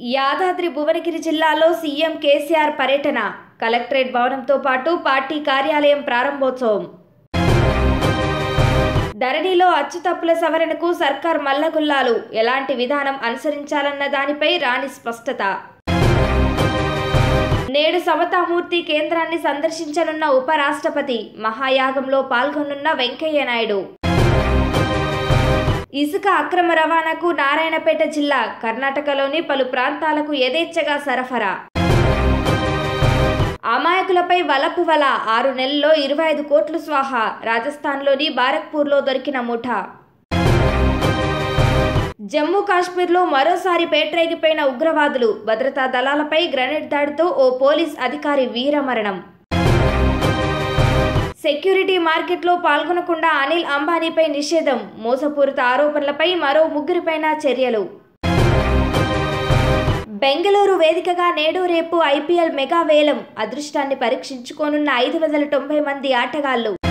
యాదాద్రి భువనగిరి జిల్లాలో సీఎం కేసీఆర్ పర్యటన, కలెక్టరేట్ భవనంతో పాటు పార్టీ కార్యాలయం ప్రారంభోత్సవం. ధరణిలో అచ్చుతప్పుల సవరణకు సర్కార్ మల్లగుల్లాలు, ఎలాంటి విధానం అనుసరించాలన్న దానిపై రాణి స్పష్టత. నేడు సమతామూర్తి కేంద్రాన్ని సందర్శించనున్న ఉపరాష్ట్రపతి, మహాయాగంలో పాల్గొనున్న వెంకయ్య నాయుడు. ఇసుక అక్రమ రవాణాకు నారాయణపేట జిల్లా, కర్ణాటకలోని పలు ప్రాంతాలకు యథేచ్ఛగా సరఫరా. అమాయకులపై వలపు వల, 6 నెలల్లో 25 కోట్లు స్వాహా, రాజస్థాన్లోని బారక్పూర్లో దొరికిన ముఠా. జమ్మూ కాశ్మీర్లో మరోసారి పేట్రేగిపోయిన ఉగ్రవాదులు, భద్రతా దళాలపై గ్రెనేడ్ దాడితో ఓ పోలీస్ అధికారి వీరమరణం. సెక్యూరిటీ మార్కెట్లో పాల్గొనకుండా అనిల్ అంబానీపై నిషేధం, మోసపూరిత ఆరోపణలపై మరో 3పైన చర్యలు. బెంగళూరు వేదికగా నేడు రేపు ఐపీఎల్ మెగా వేలం, అదృష్టాన్ని పరీక్షించుకోనున్న 590 మంది ఆటగాళ్లు.